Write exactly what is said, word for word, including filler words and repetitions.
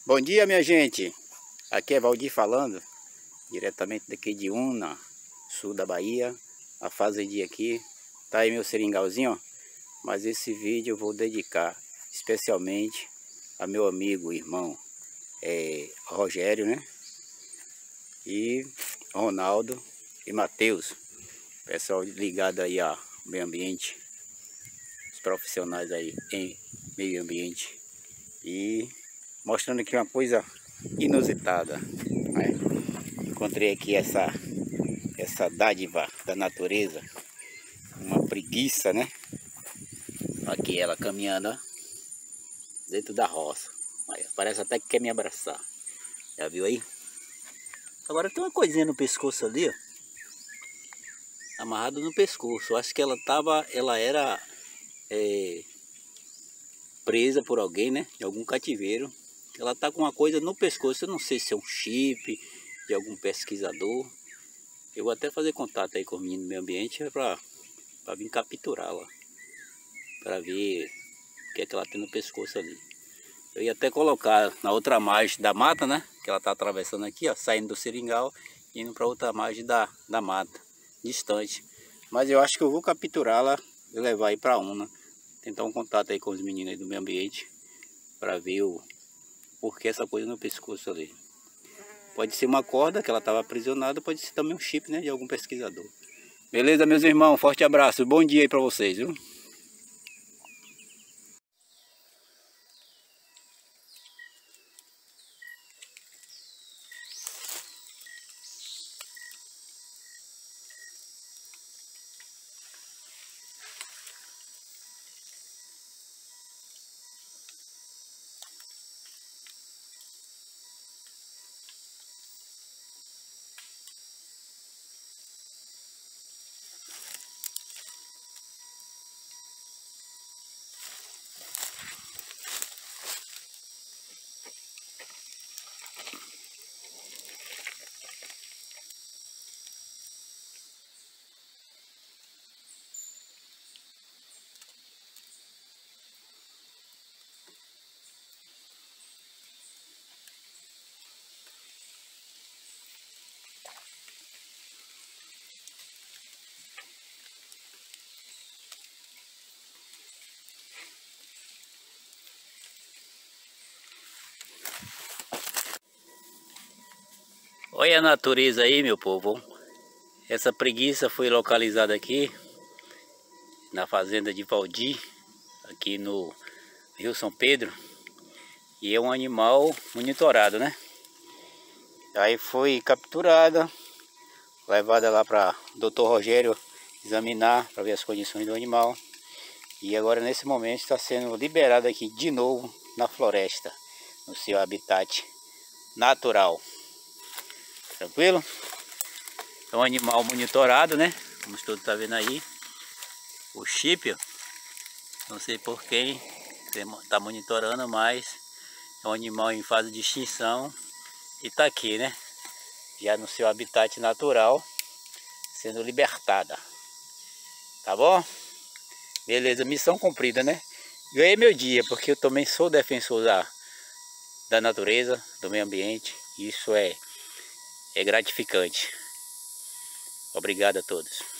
Bom dia, minha gente. Aqui é Valdir falando, diretamente daqui de Una, sul da Bahia. A fazendinha aqui, tá aí meu seringalzinho, ó. Mas esse vídeo eu vou dedicar especialmente a meu amigo, irmão, é, Rogério, né? E Ronaldo e Matheus. Pessoal ligado aí ao meio ambiente, os profissionais aí em meio ambiente. E mostrando aqui uma coisa inusitada, né? Encontrei aqui essa essa dádiva da natureza, uma preguiça, né? Aqui ela caminhando, ó, dentro da roça. Aí, parece até que quer me abraçar. Já viu aí? Agora tem uma coisinha no pescoço ali, ó, amarrado no pescoço. Eu acho que ela tava, ela era é, presa por alguém, né? De algum cativeiro. Ela tá com uma coisa no pescoço. Eu não sei se é um chip de algum pesquisador. Eu vou até fazer contato aí com o menino do meio ambiente para para vir capturá-la, para ver o que é que ela tem no pescoço ali. Eu ia até colocar na outra margem da mata, né? Que ela tá atravessando aqui, ó, saindo do seringal, indo para outra margem da, da mata, distante. Mas eu acho que eu vou capturá-la e levar aí para Una. Tentar um contato aí com os meninos aí do meio ambiente para ver o porquê essa coisa no pescoço ali. Pode ser uma corda que ela estava aprisionada, pode ser também um chip, né, de algum pesquisador. Beleza, meus irmãos? Forte abraço. Bom dia aí para vocês, viu? Olha a natureza aí, meu povo. Essa preguiça foi localizada aqui na fazenda de Valdir, aqui no Rio São Pedro. E é um animal monitorado, né? Aí foi capturada, levada lá para o doutor Rogério examinar para ver as condições do animal. E agora nesse momento está sendo liberada aqui de novo na floresta, no seu habitat natural. Tranquilo? É um animal monitorado, né? Como todos estão vendo aí. O chip, ó, não sei por quem está monitorando, mas é um animal em fase de extinção e está aqui, né? Já no seu habitat natural, sendo libertada. Tá bom? Beleza, missão cumprida, né? Ganhei meu dia, porque eu também sou defensor da, da natureza, do meio ambiente. Isso é, é gratificante. Obrigado a todos.